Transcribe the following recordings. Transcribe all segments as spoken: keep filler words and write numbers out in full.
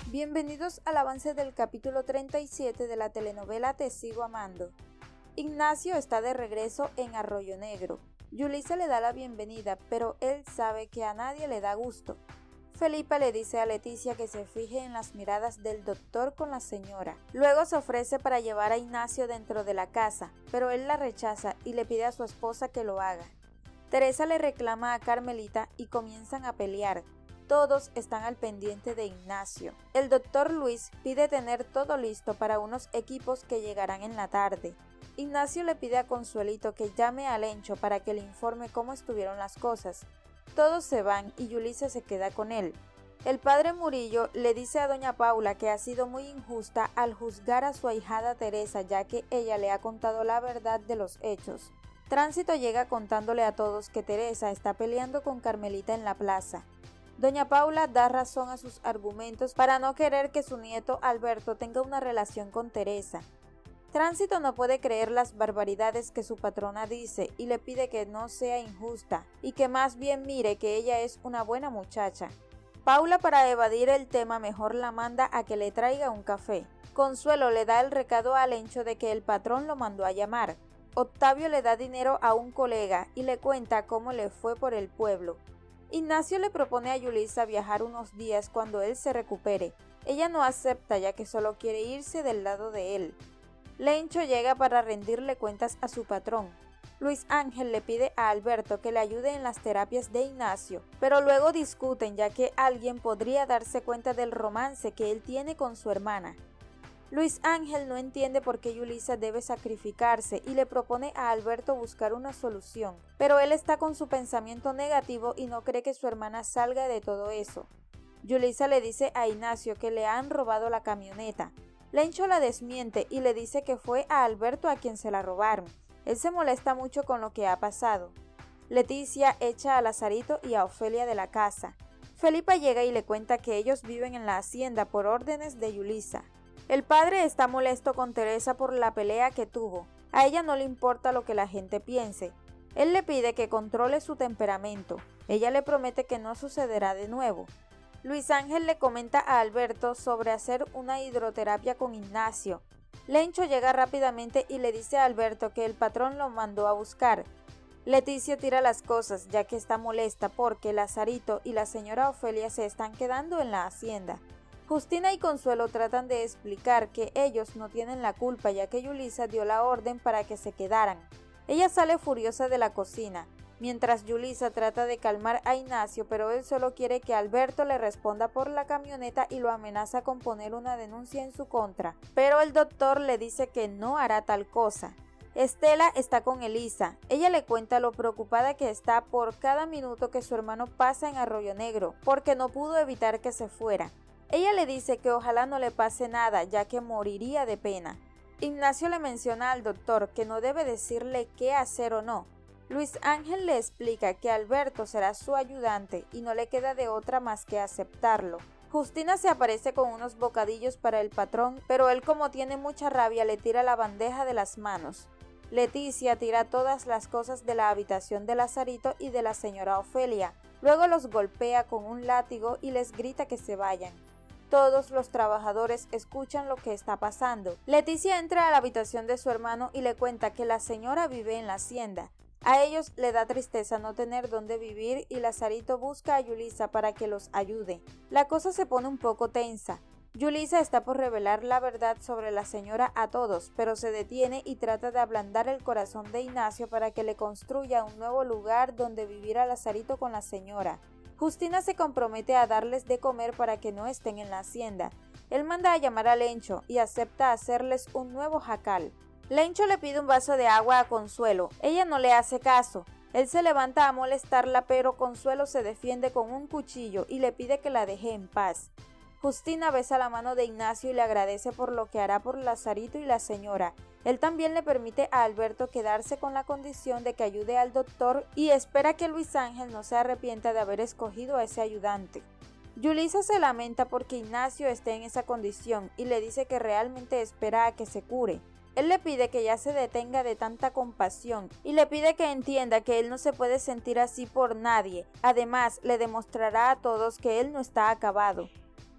Bienvenidos al avance del capítulo treinta y siete de la telenovela Te sigo amando. Ignacio está de regreso en Arroyo Negro. Yulisa le da la bienvenida, pero él sabe que a nadie le da gusto. Felipa le dice a Leticia que se fije en las miradas del doctor con la señora. Luego se ofrece para llevar a Ignacio dentro de la casa, pero él la rechaza y le pide a su esposa que lo haga. Teresa le reclama a Carmelita y comienzan a pelear. Todos están al pendiente de Ignacio. El doctor Luis pide tener todo listo para unos equipos que llegarán en la tarde. Ignacio le pide a Consuelito que llame a Lencho para que le informe cómo estuvieron las cosas. Todos se van y Yulisa se queda con él. El padre Murillo le dice a doña Paula que ha sido muy injusta al juzgar a su ahijada Teresa, ya que ella le ha contado la verdad de los hechos. Tránsito llega contándole a todos que Teresa está peleando con Carmelita en la plaza. Doña Paula da razón a sus argumentos para no querer que su nieto Alberto tenga una relación con Teresa. Tránsito no puede creer las barbaridades que su patrona dice y le pide que no sea injusta y que más bien mire que ella es una buena muchacha. Paula, para evadir el tema, mejor la manda a que le traiga un café. Consuelo le da el recado a Lencho de que el patrón lo mandó a llamar. Octavio le da dinero a un colega y le cuenta cómo le fue por el pueblo. Ignacio le propone a Yulisa viajar unos días cuando él se recupere. Ella no acepta, ya que solo quiere irse del lado de él. Lencho llega para rendirle cuentas a su patrón. Luis Ángel le pide a Alberto que le ayude en las terapias de Ignacio, pero luego discuten, ya que alguien podría darse cuenta del romance que él tiene con su hermana. Luis Ángel no entiende por qué Yulisa debe sacrificarse y le propone a Alberto buscar una solución, pero él está con su pensamiento negativo y no cree que su hermana salga de todo eso. Yulisa le dice a Ignacio que le han robado la camioneta. Lencho la desmiente y le dice que fue a Alberto a quien se la robaron. Él se molesta mucho con lo que ha pasado. Leticia echa a Lazarito y a Ofelia de la casa. Felipa llega y le cuenta que ellos viven en la hacienda por órdenes de Yulisa. El padre está molesto con Teresa por la pelea que tuvo. A ella no le importa lo que la gente piense. Él le pide que controle su temperamento. Ella le promete que no sucederá de nuevo. Luis Ángel le comenta a Alberto sobre hacer una hidroterapia con Ignacio. Lencho llega rápidamente y le dice a Alberto que el patrón lo mandó a buscar. Leticia tira las cosas, ya que está molesta porque Lazarito y la señora Ofelia se están quedando en la hacienda. Justina y Consuelo tratan de explicar que ellos no tienen la culpa, ya que Yulisa dio la orden para que se quedaran. Ella sale furiosa de la cocina, mientras Yulisa trata de calmar a Ignacio, pero él solo quiere que Alberto le responda por la camioneta y lo amenaza con poner una denuncia en su contra. Pero el doctor le dice que no hará tal cosa. Estela está con Elisa. Ella le cuenta lo preocupada que está por cada minuto que su hermano pasa en Arroyo Negro, porque no pudo evitar que se fuera. Ella le dice que ojalá no le pase nada, ya que moriría de pena. Ignacio le menciona al doctor que no debe decirle qué hacer o no. Luis Ángel le explica que Alberto será su ayudante y no le queda de otra más que aceptarlo. Justina se aparece con unos bocadillos para el patrón, pero él, como tiene mucha rabia, le tira la bandeja de las manos. Leticia tira todas las cosas de la habitación de Lazarito y de la señora Ofelia. Luego los golpea con un látigo y les grita que se vayan. Todos los trabajadores escuchan lo que está pasando. Leticia entra a la habitación de su hermano y le cuenta que la señora vive en la hacienda. A ellos le da tristeza no tener dónde vivir y Lazarito busca a Yulisa para que los ayude. La cosa se pone un poco tensa. Yulisa está por revelar la verdad sobre la señora a todos, pero se detiene y trata de ablandar el corazón de Ignacio para que le construya un nuevo lugar donde vivirá Lazarito con la señora. Justina se compromete a darles de comer para que no estén en la hacienda. Él manda a llamar a Lencho y acepta hacerles un nuevo jacal. Lencho le pide un vaso de agua a Consuelo. Ella no le hace caso. Él se levanta a molestarla, pero Consuelo se defiende con un cuchillo y le pide que la deje en paz. Justina besa la mano de Ignacio y le agradece por lo que hará por Lazarito y la señora. Él también le permite a Alberto quedarse con la condición de que ayude al doctor y espera que Luis Ángel no se arrepienta de haber escogido a ese ayudante. Yulisa se lamenta porque Ignacio esté en esa condición y le dice que realmente espera a que se cure. Él le pide que ya se detenga de tanta compasión y le pide que entienda que él no se puede sentir así por nadie. Además, le demostrará a todos que él no está acabado.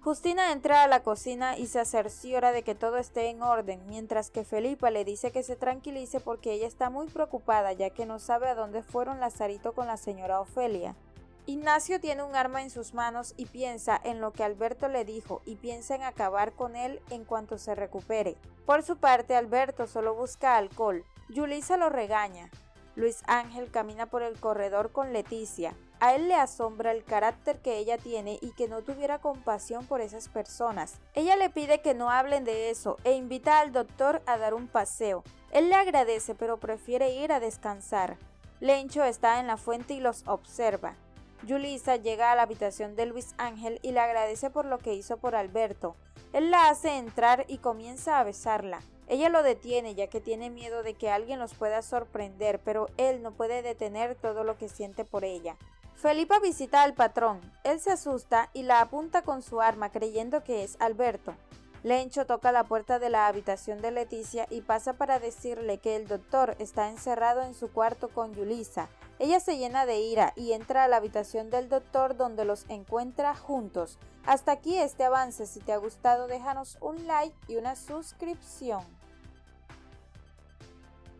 Justina entra a la cocina y se cerciora de que todo esté en orden, mientras que Felipa le dice que se tranquilice porque ella está muy preocupada ya que no sabe a dónde fueron Lazarito con la señora Ofelia. Ignacio tiene un arma en sus manos y piensa en lo que Alberto le dijo y piensa en acabar con él en cuanto se recupere. Por su parte, Alberto solo busca alcohol. Yulisa lo regaña. Luis Ángel camina por el corredor con Leticia. A él le asombra el carácter que ella tiene y que no tuviera compasión por esas personas. Ella le pide que no hablen de eso e invita al doctor a dar un paseo. Él le agradece pero prefiere ir a descansar. Lencho está en la fuente y los observa. Yulisa llega a la habitación de Luis Ángel y le agradece por lo que hizo por Alberto. Él la hace entrar y comienza a besarla. Ella lo detiene ya que tiene miedo de que alguien los pueda sorprender, pero él no puede detener todo lo que siente por ella. Felipa visita al patrón. Él se asusta y la apunta con su arma creyendo que es Alberto. Lencho toca la puerta de la habitación de Leticia y pasa para decirle que el doctor está encerrado en su cuarto con Yulisa. Ella se llena de ira y entra a la habitación del doctor donde los encuentra juntos. Hasta aquí este avance. Si te ha gustado, déjanos un like y una suscripción.